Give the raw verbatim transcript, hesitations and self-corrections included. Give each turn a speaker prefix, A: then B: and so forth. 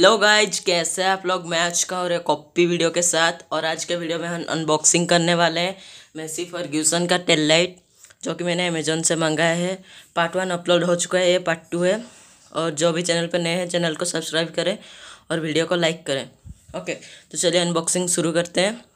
A: Hello guys, कैसे हैं आप लोग। मैं आज का और एक कॉपी वीडियो के साथ, और आज के वीडियो में हम अनबॉक्सिंग करने वाले हैं मैसी फर्ग्यूसन का टेल लाइट, जो कि मैंने अमेजोन से मंगाया है। पार्ट वन अपलोड हो चुका है, ये पार्ट टू है। और जो भी चैनल पर नए हैं, चैनल को सब्सक्राइब करें और वीडियो को लाइक करें। ओके, तो चलिए अनबॉक्सिंग शुरू करते हैं।